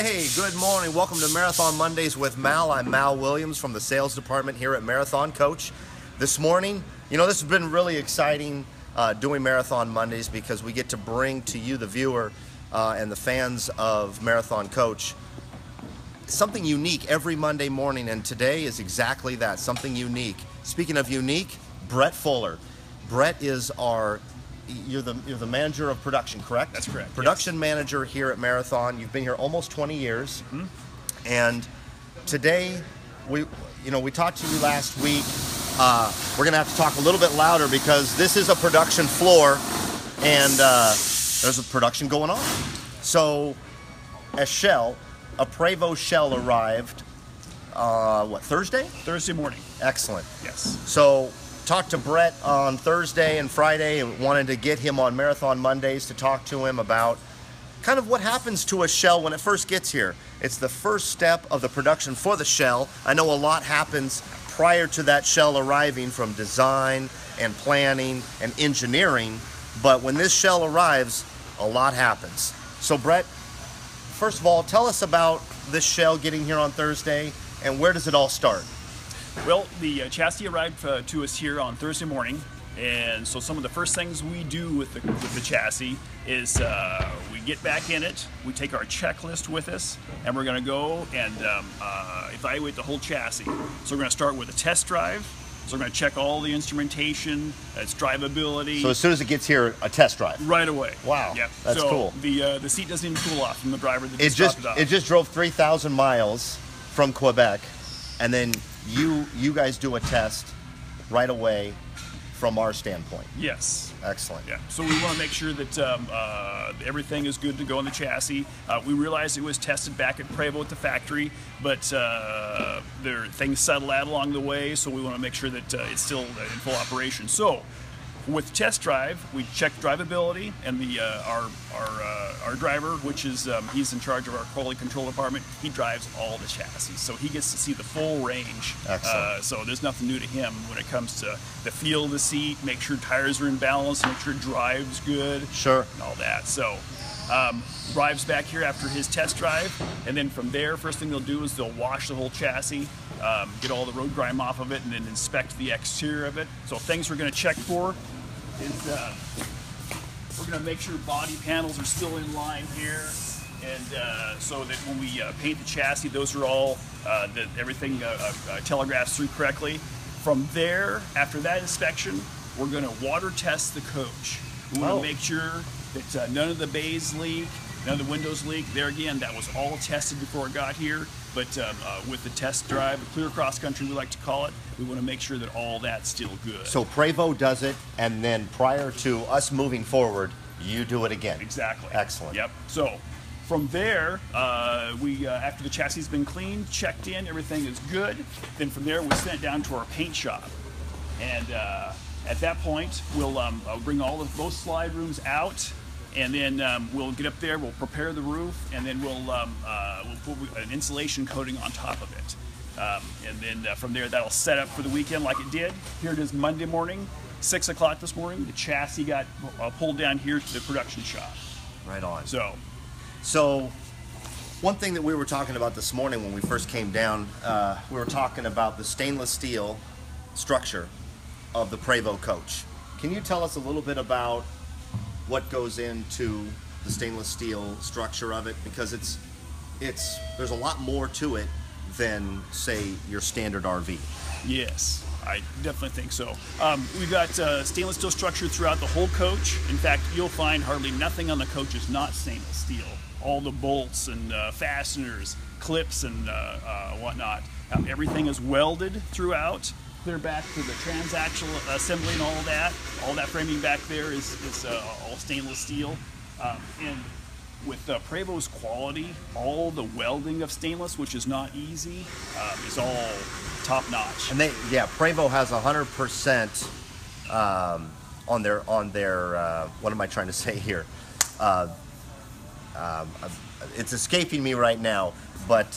Hey, good morning. Welcome to Marathon Mondays with Mal. I'm Mal Williams from the sales department here at Marathon Coach. This morning, this has been really exciting doing Marathon Mondays because we get to bring to you, the viewer, and the fans of Marathon Coach, something unique every Monday morning, and today is exactly that, something unique. Speaking of unique, Bret Fuller. Bret is you're the manager of production, correct? That's correct. Production manager here at Marathon. You've been here almost 20 years. Mm-hmm. And today, we talked to you last week. We're going to have to talk a little bit louder because this is a production floor and there's a production going on. So a Prevost shell arrived, Thursday? Thursday morning. Excellent. Yes. So talked to Bret on Thursday and Friday and wanted to get him on Marathon Mondays to talk to him about kind of what happens to a shell when it first gets here. It's the first step of the production for the shell. I know a lot happens prior to that shell arriving, from design and planning and engineering, but when this shell arrives, a lot happens. So Bret, first of all, tell us about this shell getting here on Thursday and where does it all start? Well, the chassis arrived to us here on Thursday morning, and so some of the first things we do with the chassis is we get back in it, we take our checklist with us, and we're going to go and evaluate the whole chassis. So we're going to start with a test drive. So we're going to check all the instrumentation, its drivability. So as soon as it gets here, a test drive? Right away. Wow, yep. That's cool. The seat doesn't even cool off from the driver that it just drove 3,000 miles from Quebec, and then you guys do a test right away from our standpoint. Yes. Excellent. Yeah. So we want to make sure that everything is good to go on the chassis. We realized it was tested back at Prevost at the factory, but things settled out along the way, so we want to make sure that it's still in full operation. So with test drive, we check drivability, and our driver, which is he's in charge of our quality control department, he drives all the chassis, so he gets to see the full range. Excellent. So there's nothing new to him when it comes to the feel of the seat, make sure tires are in balance, make sure it drives good, sure, and all that. So drives back here after his test drive, and then from there, first thing they'll do is they'll wash the whole chassis, get all the road grime off of it, and then inspect the exterior of it. So things we're going to check for is we're going to make sure body panels are still in line here, and so that when we paint the chassis, those are all that everything telegraphs through correctly. From there, after that inspection, we're going to water test the coach. We want to make sure that none of the bays leak, none of the windows leak. There again, that was all tested before it got here, but with the test drive, the clear cross country we like to call it, we want to make sure that all that's still good. So Prevost does it, and then prior to us moving forward, you do it again. Exactly. Excellent. Yep. So from there, we after the chassis has been cleaned, checked in, everything is good. Then from there, we send it down to our paint shop, and at that point, we'll bring all of those slide rooms out, and then we'll get up there, we'll prepare the roof, and then we'll put an insulation coating on top of it. And then from there, that'll set up for the weekend like it did. Here it is Monday morning, 6 o'clock this morning. The chassis got pulled down here to the production shop. Right on. So one thing that we were talking about this morning when we first came down, we were talking about the stainless steel structure of the Prevost coach. Can you tell us a little bit about what goes into the stainless steel structure of it? Because there's a lot more to it than, say, your standard RV. Yes, I definitely think so. We've got stainless steel structure throughout the whole coach. In fact, you'll find hardly nothing on the coach is not stainless steel. All the bolts and fasteners, clips and whatnot. Everything is welded throughout, clear back to the transaxle assembly and all that. All that framing back there is all stainless steel. And with Prevost quality, all the welding of stainless, which is not easy, is all top notch. And Prevost has 100% on their what am I trying to say here? It's escaping me right now, but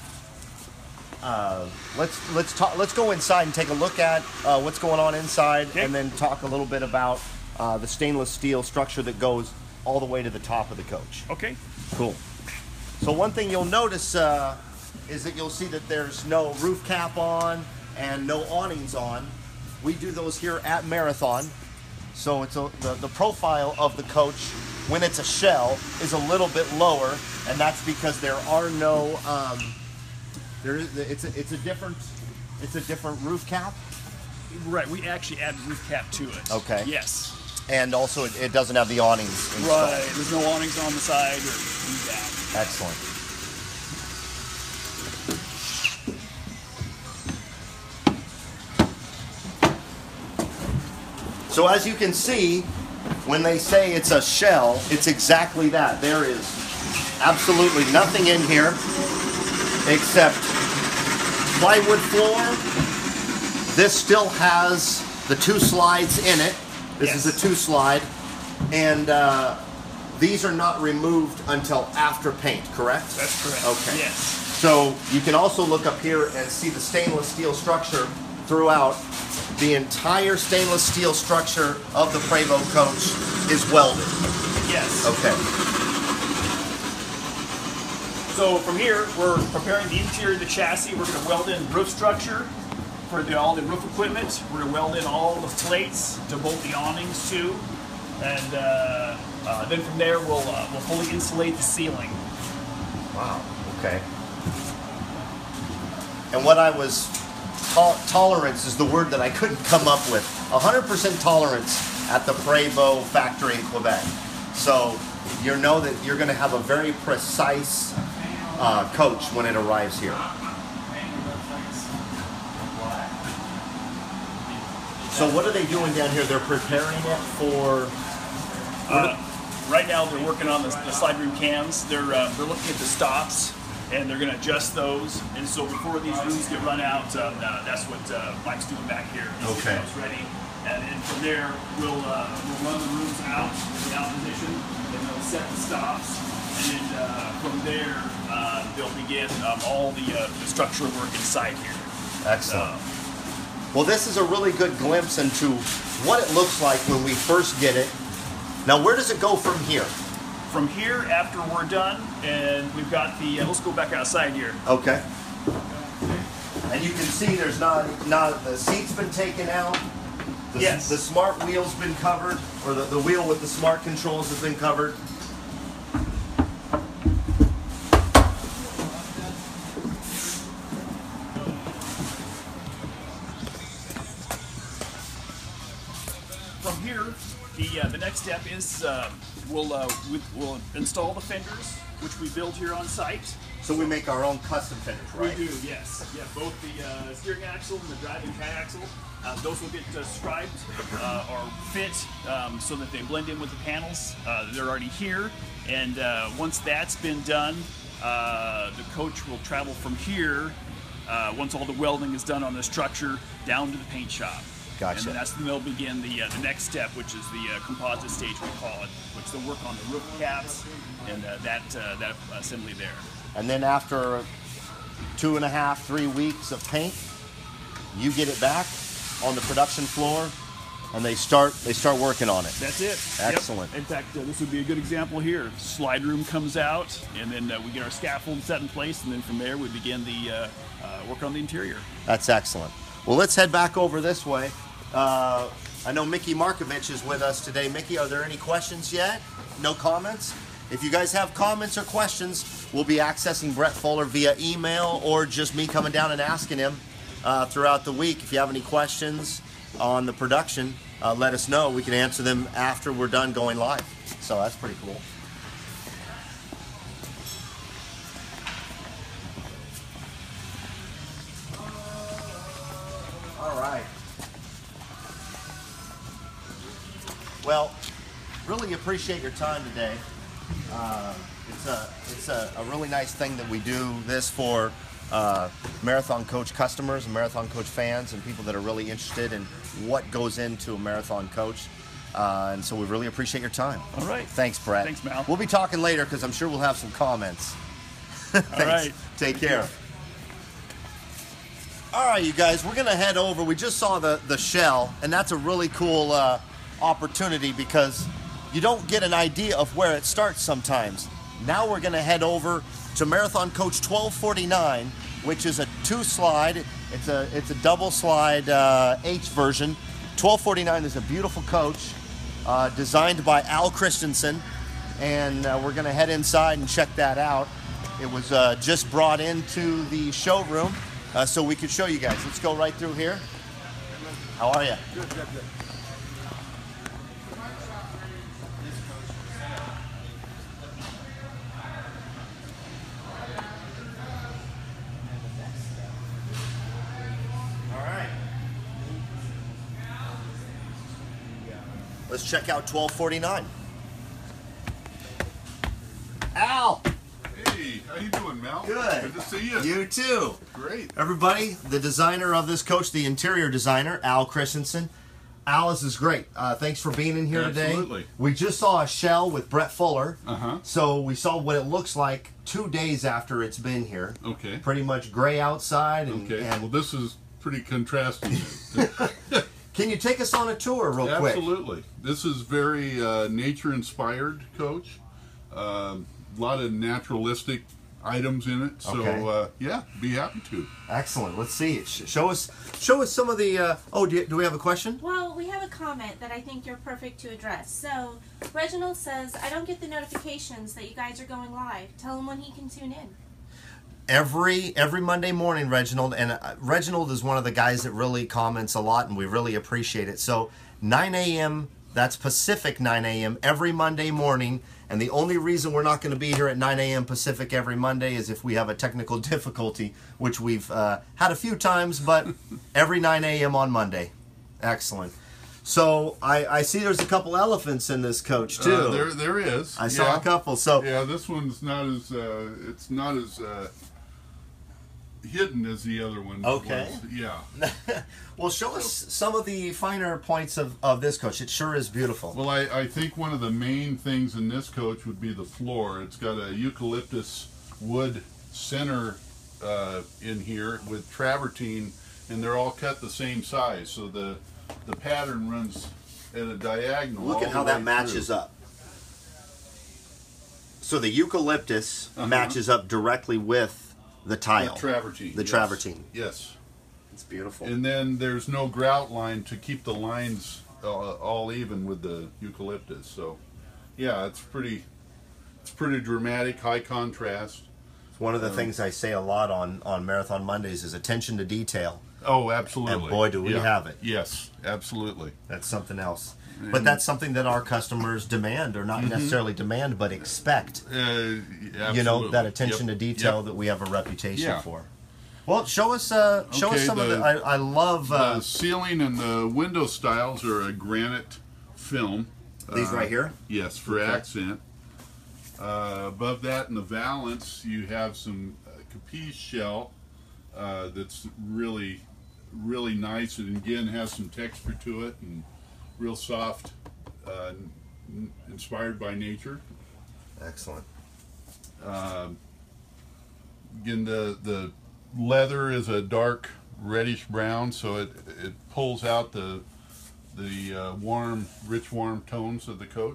let's go inside and take a look at what's going on inside, okay, and then talk a little bit about the stainless steel structure that goes all the way to the top of the coach. Okay. Cool. So one thing you'll notice is that you'll see that there's no roof cap on and no awnings on. We do those here at Marathon. So it's the profile of the coach when it's a shell is a little bit lower, and that's because there are no it's a different roof cap. Right, we actually add roof cap to it. Okay. Yes. And also it doesn't have the awnings installed. Right, there's no awnings on the side or that. Excellent. So as you can see, when they say it's a shell, it's exactly that. There is absolutely nothing in here except plywood floor. This still has the 2 slides in it. This is a 2 slide. And these are not removed until after paint, correct? That's correct. Okay. Yes. So you can also look up here and see the stainless steel structure throughout. The entire stainless steel structure of the Prevost coach is welded. Yes. Okay. So from here, we're preparing the interior of the chassis. We're going to weld in roof structure for all the roof equipment. We're going to weld in all the plates to bolt the awnings to, and then from there we'll fully insulate the ceiling. Wow. Okay. And what I was tolerance is the word that I couldn't come up with. 100% tolerance at the Prevost factory in Quebec. So you know that you're going to have a very precise coach when it arrives here. So what are they doing down here? They're preparing it for... Right now they're working on the slide room cams. They're looking at the stops, and they're going to adjust those. And so before these rooms get run out, that's what Mike's doing back here. Okay. It's ready. And from there, we'll run the rooms out in the out position, and they'll set the stops. And then from there, they'll begin all the structural work inside here. Excellent. Well, this is a really good glimpse into what it looks like when we first get it. Now, where does it go from here? From here, after we're done, and we've got the, let's go back outside here. Okay. And you can see there's not the seat's been taken out. Yes. The smart wheel's been covered, or the wheel with the smart controls has been covered. From here, the next step is we'll install the fenders, which we build here on site. So we make our own custom fenders, right? We do, yes. Yeah, both the steering axle and the driving axle. Those will get scribed or fit so that they blend in with the panels. They're already here, and once that's been done, the coach will travel from here, once all the welding is done on the structure, down to the paint shop. Gotcha. And then that's when they'll begin the next step, which is the composite stage, we call it, which they'll work on the roof caps and that assembly there. And then after 2.5, 3 weeks of paint, you get it back on the production floor, and they start working on it. That's it. Excellent. Yep. In fact, this would be a good example here. Slide room comes out, and then we get our scaffold set in place, and then from there we begin the work on the interior. That's excellent. Well, let's head back over this way. I know Mickey Markovich is with us today. Mickey, are there any questions yet? No comments? If you guys have comments or questions, we'll be accessing Bret Fuller via email or just me coming down and asking him throughout the week. If you have any questions on the production, let us know. We can answer them after we're done going live. So that's pretty cool. All right. Well, really appreciate your time today. It's a really nice thing that we do this for Marathon Coach customers and Marathon Coach fans and people that are really interested in what goes into a Marathon Coach. And so we really appreciate your time. All right. Thanks, Bret. Thanks, Mal. We'll be talking later because I'm sure we'll have some comments. Thanks. All right. Take care. All right, you guys, we're going to head over. We just saw the shell, and that's a really cool opportunity because you don't get an idea of where it starts sometimes. Now we're going to head over to Marathon Coach 1249, which is a 2-slide. It's a double slide H version. 1249 is a beautiful coach designed by Al Christianson, and we're going to head inside and check that out. It was just brought into the showroom so we could show you guys. Let's go right through here. How are you? Good, good, good. All right. Let's check out 1249. Al! Hey, how you doing, Mel? Good. Good to see you. You too. Great. Everybody, the designer of this coach, the interior designer, Al Christianson. Al, this is great. Thanks for being in here today. Absolutely. We just saw a shell with Bret Fuller. Uh-huh. So we saw what it looks like 2 days after it's been here. Okay. Pretty much gray outside. Okay. And Well, this is pretty contrasting. can you take us on a tour real quick? Absolutely. This is very nature-inspired coach. A lot of naturalistic items in it. So, Okay. yeah, be happy to. Excellent. Let's see it. Show us some of the. Do we have a question? Well, we have a comment that I think you're perfect to address. So, Reginald says, I don't get the notifications that you guys are going live. Tell him when he can tune in. Every Monday morning, Reginald, and Reginald is one of the guys that really comments a lot, and we really appreciate it. So 9 a.m., that's Pacific 9 a.m. every Monday morning, and the only reason we're not going to be here at 9 a.m. Pacific every Monday is if we have a technical difficulty, which we've had a few times, but every 9 a.m. on Monday. Excellent. So I see there's a couple elephants in this coach too. There is. I saw a couple. So yeah, this one's not as it's not as hidden as the other one. Okay. Was. Yeah. well, show us some of the finer points of this coach. It sure is beautiful. Well, I think one of the main things in this coach would be the floor. It's got a eucalyptus wood center in here with travertine, and they're all cut the same size, so the pattern runs at a diagonal. Look at how that matches up. So the eucalyptus matches up directly with the tile. The travertine. The travertine. Yes. It's beautiful. And then there's no grout line to keep the lines all even with the eucalyptus. So, yeah, it's pretty dramatic, high contrast. It's one of the things I say a lot on Marathon Mondays is attention to detail. Oh, absolutely. And boy, do we have it. Yes, absolutely. That's something else. But that's something that our customers demand, or not necessarily demand, but expect. You know, that attention to detail that we have a reputation for. Well, show us some of the. I love the ceiling and the window stiles are a granite film. These right here. Yes, for accent. Above that, in the valance, you have some capiche shell that's really nice, and again has some texture to it and real soft, inspired by nature. Excellent. Again, the leather is a dark reddish brown, so it pulls out the warm, rich, warm tones of the coach.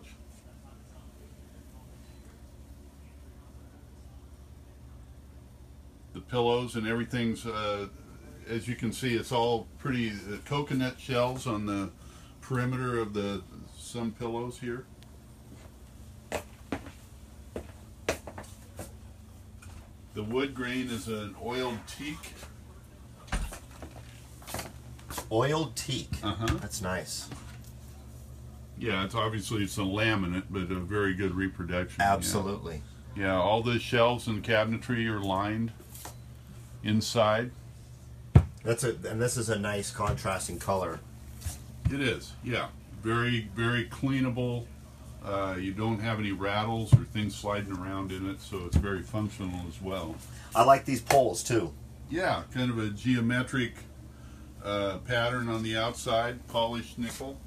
The pillows and everything's, as you can see, it's all pretty coconut shells on the perimeter of some pillows here. The wood grain is an oiled teak. Oiled teak. Uh-huh. That's nice. Yeah, it's a laminate, but a very good reproduction. Absolutely. Yeah, all the shelves and cabinetry are lined inside. And this is a nice contrasting color. It is, yeah. Very, very cleanable. You don't have any rattles or things sliding around in it, so it's very functional as well. I like these poles too. Yeah, kind of a geometric pattern on the outside, polished nickel.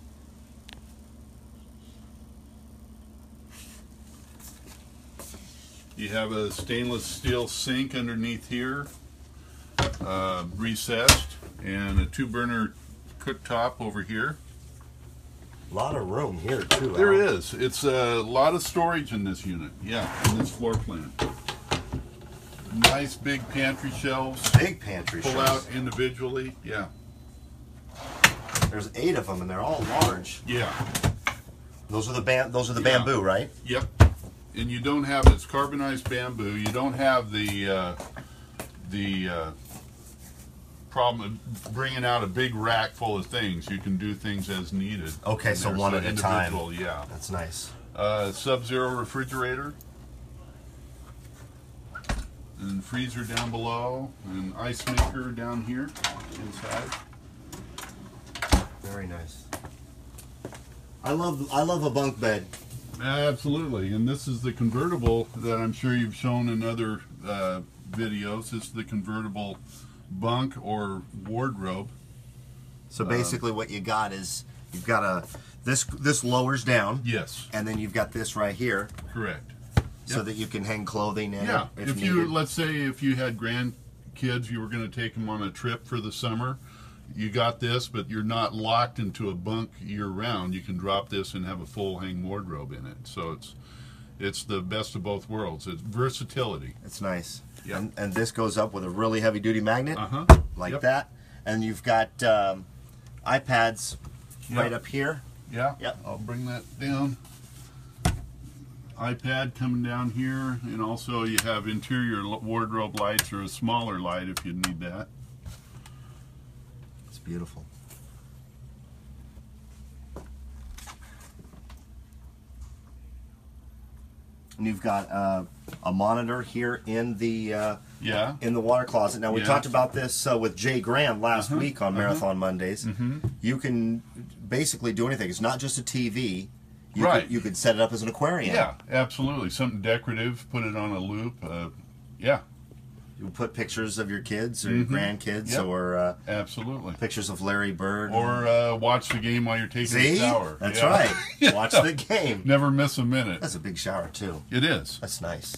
You have a stainless steel sink underneath here, recessed, and a 2-burner cooktop over here. A lot of room here too. There is. It's a lot of storage in this unit. Yeah, in this floor plan. Nice big pantry shelves. Big pantry Pull shelves. out individually. Yeah. There's 8 of them, and they're all large. Yeah. Those are the bamboo, right? Yep. And you don't have, it's carbonized bamboo. You don't have the problem of bringing out a big rack full of things. You can do things as needed. Okay, so one at a time. Yeah. That's nice. Sub-zero refrigerator. And freezer down below. And ice maker down here inside. Very nice. I love a bunk bed. Absolutely, and this is the convertible that I'm sure you've shown in other videos. This is the convertible bunk or wardrobe. So basically, what you got is you've got this lowers down. Yes. And then you've got this right here. Correct. So Yep. that you can hang clothing in Yeah. it. If you let's say if you had grandkids, you were going to take them on a trip for the summer. You got this, but you're not locked into a bunk year-round. You can drop this and have a full hang wardrobe in it. So it's the best of both worlds. It's versatility. It's nice. Yeah. And this goes up with a really heavy-duty magnet, like Yep. that. And you've got iPads right up here. Yeah. Yep. I'll bring that down. iPad coming down here, and also you have interior wardrobe lights or a smaller light if you need that. It's beautiful. And you've got a monitor here in the in the water closet. Now we talked about this with Jay Graham last week on Marathon Mondays. You can basically do anything. It's not just a TV. You could set it up as an aquarium. Yeah, absolutely. Something decorative. Put it on a loop. Yeah. You put pictures of your kids or your grandkids, or absolutely pictures of Larry Bird, or watch the game while you're taking a shower. That's right. Watch the game. Never miss a minute. That's a big shower too. It is. That's nice.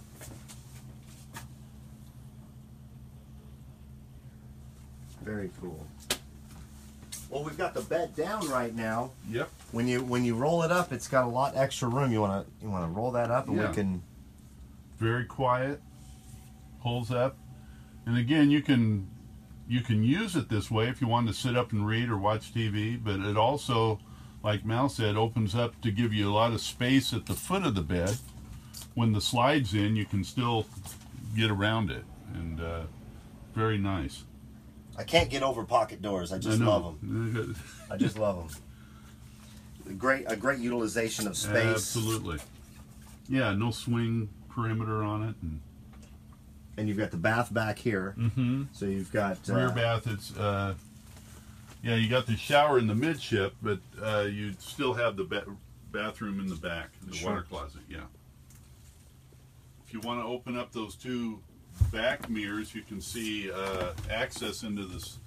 Very cool. Well, we've got the bed down right now. Yep. When you roll it up, it's got a lot extra room. You wanna roll that up, and we can. Very quiet. Pulls up, and again you can use it this way if you want to sit up and read or watch TV. But it also, like Mal said, opens up to give you a lot of space at the foot of the bed. When the slide's in, you can still get around it, and very nice. I can't get over pocket doors. I just love them. I just love them. A great utilization of space. Absolutely. Yeah, no swing perimeter on it. And you've got the bath back here. So you've got rear bath. It's yeah, you got the shower in the midship, but you still have the bathroom in the back, the water closet. Yeah. If you want to open up those two back mirrors, you can see access into this.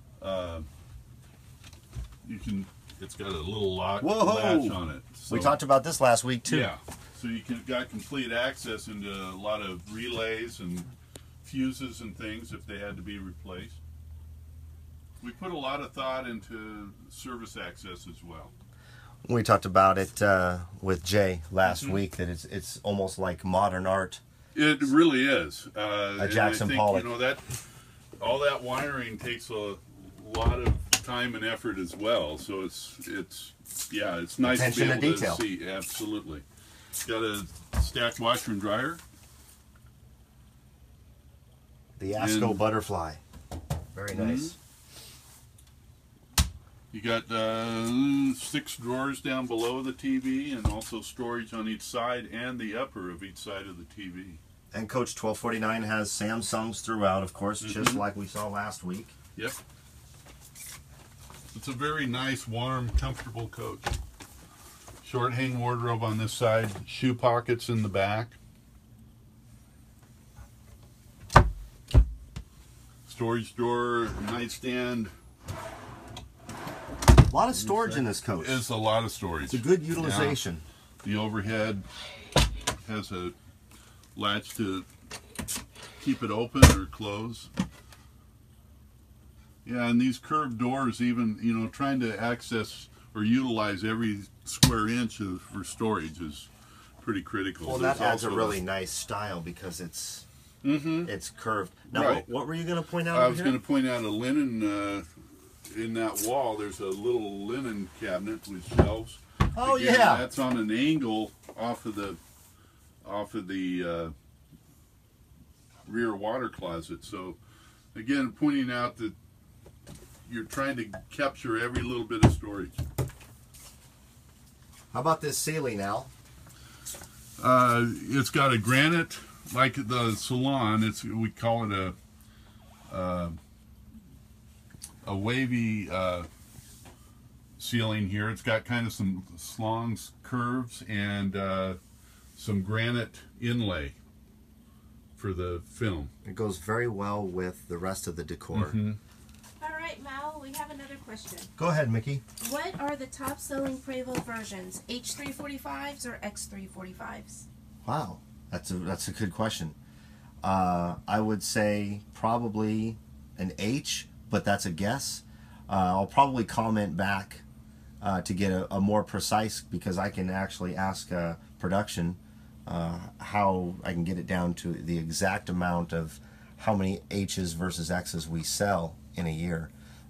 It's got a little latch on it. So, we talked about this last week too. Yeah. So you got complete access into a lot of relays and fuses and things if they had to be replaced. We put a lot of thought into service access as well. We talked about it with Jay last week, that it's almost like modern art. It really is. Jackson Pollock. You know, that all that wiring takes a lot of time and effort as well. So it's nice Attention to be able to detail. to see. Absolutely. Got a stacked washer and dryer. The Asco butterfly. Very nice. You got 6 drawers down below the TV, and also storage on each side and the upper of each side of the TV. And Coach 1249 has Samsungs throughout, of course, just like we saw last week. Yep. It's a very nice, warm, comfortable coach. Short hang wardrobe on this side, shoe pockets in the back. Storage drawer, nightstand. A lot of storage in this coach. It's a lot of storage. It's a good utilization. Yeah. The overhead has a latch to keep it open or close. Yeah, and these curved doors, even, you know, trying to access or utilize every square inch for storage is pretty critical. Well, that adds a really nice style because it's it's curved. Now, Right. what were you going to point out? I over was here? going to point out a linen in that wall. There's a little linen cabinet with shelves. Oh, Again, yeah. that's on an angle off of the rear water closet. So, again, pointing out that you're trying to capture every little bit of storage. How about this ceiling, Al? It's got a granite, like the salon. We call it a wavy ceiling here. It's got kind of some slongs, curves, and some granite inlay for the film. It goes very well with the rest of the decor. All right, Mal, we have another question. Go ahead, Mickey. What are the top-selling Prevost versions? H345s or X345s? Wow, that's a good question. I would say probably an H, but that's a guess. I'll probably comment back to get a more precise, because I can actually ask production how I can get it down to the exact amount of how many H's versus X's we sell in a year.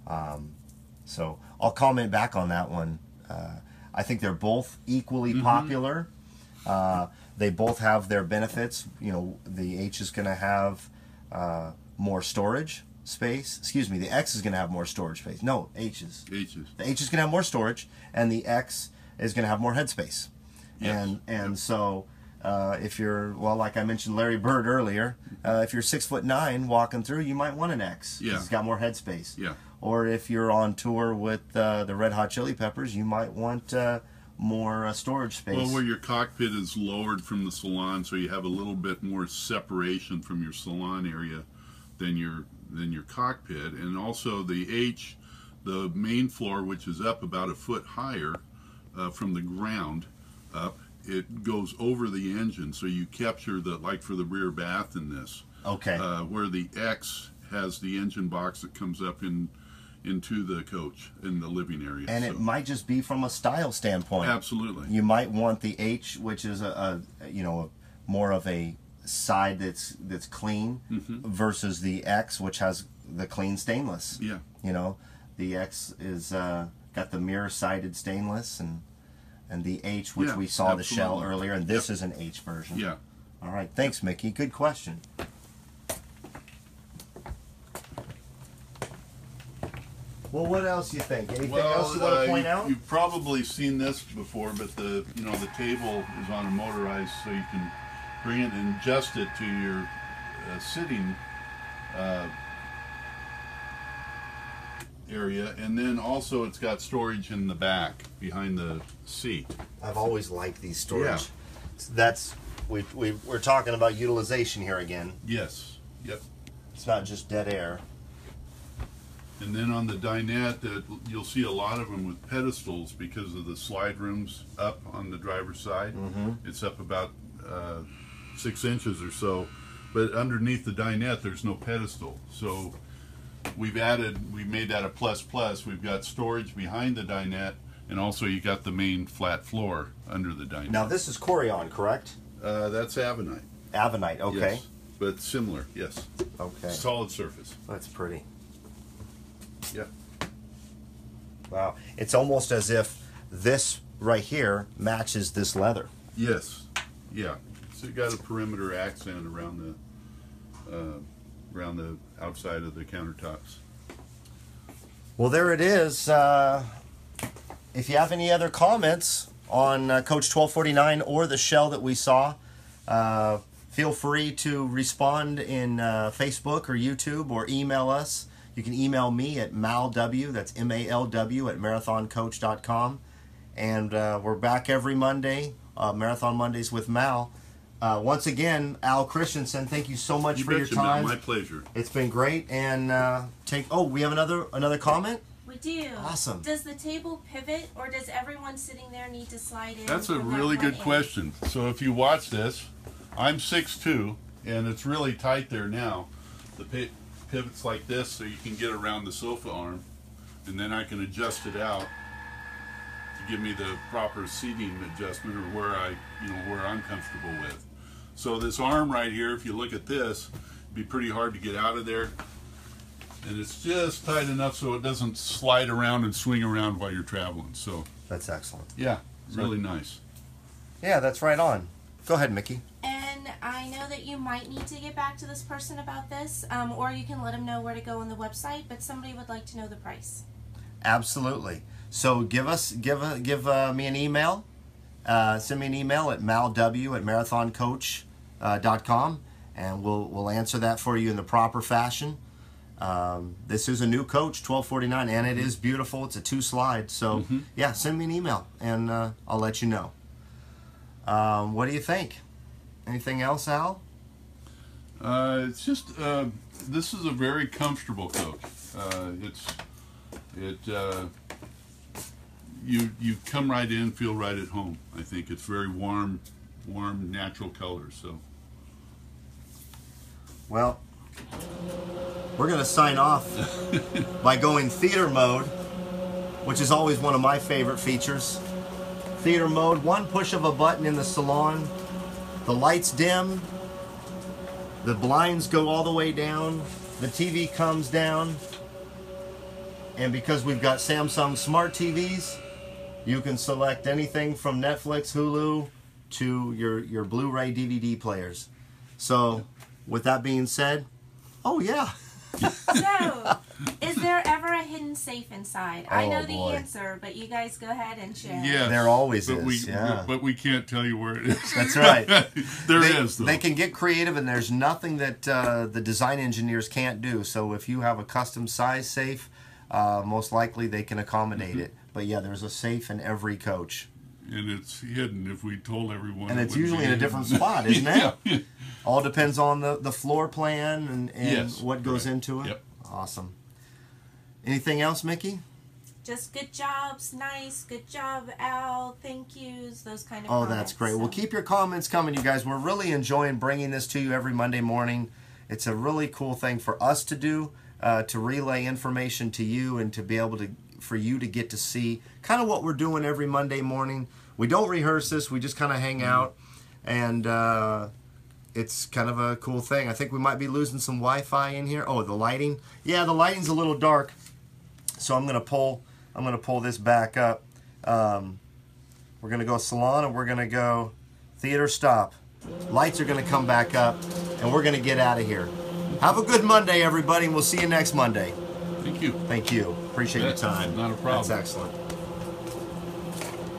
So I'll comment back on that one. I think they're both equally popular. They both have their benefits. You know, the H is going to have more storage space. Excuse me, the X is going to have more storage space. No, H's. H's. The H is going to have more storage, and the X is going to have more headspace. Yes. And so if you're, well, like I mentioned Larry Bird earlier, if you're 6'9" walking through, you might want an X. 'Cause Yeah. It's got more headspace. Yeah. Or if you're on tour with the Red Hot Chili Peppers, you might want more storage space. Well, where your cockpit is lowered from the salon, so you have a little bit more separation from your salon area than your cockpit. And also the H, the main floor, which is up about a foot higher from the ground up, it goes over the engine, so you capture the, like for the rear bath in this. Okay. Where the X has the engine box that comes up into the coach in the living area. And it might just be from a style standpoint. Absolutely. You might want the H, which is more of a side that's clean, versus the X, which has the clean stainless. Yeah. You know, the X is got the mirror-sided stainless, and the H, which Yeah, we saw the shell absolutely. earlier, and this is an H version. Yeah. All right, thanks, Mickey. Good question. Well, what else do you think? Anything else you want to point out? You've probably seen this before, but the table is on a motorized, so you can bring it and adjust it to your sitting area, and then also it's got storage in the back behind the seat. I've always liked these storage. Yeah. That's we're talking about utilization here again. Yes. Yep. It's not just dead air. And then on the dinette, you'll see a lot of them with pedestals because of the slide rooms up on the driver's side. It's up about 6 inches or so, but underneath the dinette there's no pedestal. So we made that a plus. We've got storage behind the dinette, and also you got the main flat floor under the dinette. Now this is Corian, correct? That's Avenite. Avenite, okay. Yes, but similar, yes. Okay. Solid surface. That's pretty. Yeah. Wow. It's almost as if this right here matches this leather. Yes. Yeah. So you got a perimeter accent around the outside of the countertops. Well, there it is. If you have any other comments on Coach 1249 or the shell that we saw, feel free to respond in Facebook or YouTube, or email us. You can email me at malw, that's M-A-L-W, at marathoncoach.com. And we're back every Monday, Marathon Mondays with Mal. Once again, Al Christianson, thank you so much for your betcha, time. Mal. My pleasure. It's been great. And we have another comment? We do. Awesome. Does the table pivot, or does everyone sitting there need to slide in? That's a from that really one good end? question. So if you watch this, I'm 6'2", and it's really tight there now. The pivots like this, so you can get around the sofa arm, and then I can adjust it out to give me the proper seating adjustment, or where I'm comfortable with. So this arm right here, if you look at this, it'd be pretty hard to get out of there. And it's just tight enough so it doesn't slide around and swing around while you're traveling. So That's excellent. yeah, really nice. Yeah, that's right on. Go ahead, Mickey. And I know that you might need to get back to this person about this, or you can let them know where to go on the website, but somebody would like to know the price. Absolutely. So give me an email. Send me an email at malw@marathoncoach.com, and we'll answer that for you in the proper fashion. This is a new coach, $1249, and it is beautiful. It's a 2-slide. So yeah, send me an email, and I'll let you know. What do you think? Anything else, Al? It's just this is a very comfortable coach. You come right in, feel right at home. I think it's very warm, natural colors. So, Well, we're going to sign off by going theater mode, which is always one of my favorite features. Theater mode, one push of a button in the salon, the lights dim, the blinds go all the way down, the TV comes down, and because we've got Samsung smart TVs, you can select anything from Netflix, Hulu, to your Blu-ray DVD players. So, with that being said, oh yeah. So, is there ever a hidden safe inside? I know the boy. answer, but you guys go ahead and share. yeah, There always but is, yeah. but we can't tell you where it is. That's right. There is though. They can get creative, and there's nothing that the design engineers can't do. So if you have a custom size safe, most likely they can accommodate it. But yeah, there's a safe in every coach. And it's hidden. If we told everyone, And it it's wouldn't usually be in a hidden. different spot, isn't it? Yeah. All depends on the floor plan and Yes, what goes correct. into it. Yep. Awesome. Anything else, Mickey? Just good jobs, nice, good job, Al, thank yous, those kind of Oh, comments. that's great. So, Well, keep your comments coming, you guys. We're really enjoying bringing this to you every Monday morning. It's a really cool thing for us to do, to relay information to you and to be able to, for you to get to see kind of what we're doing every Monday morning. We don't rehearse this. We just kind of hang out, and it's kind of a cool thing. I think we might be losing some Wi-Fi in here. Oh, the lighting. Yeah, the lighting's a little dark, so I'm gonna pull this back up. We're gonna go salon, and we're gonna go theater stop. Lights are gonna come back up, and we're gonna get out of here. Have a good Monday, everybody, and we'll see you next Monday. Thank you. Thank you. Appreciate your That's time. not a problem. That's excellent.